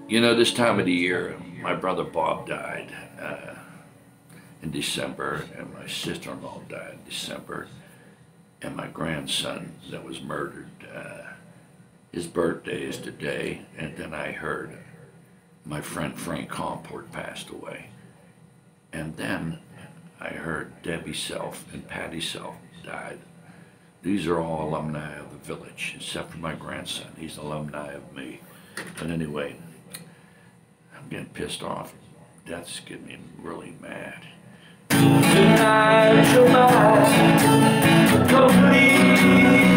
You know, this time of the year, my brother Bob died in December, and my sister-in-law died in December, and my grandson that was murdered, his birthday is today, and then I heard my friend Frank Comport passed away. And then I heard Debbie Self and Patty Self died. These are all alumni of the village, except for my grandson. He's alumni of me. But anyway, I'm getting pissed off. Death's getting me really mad. Tonight, your mind complete.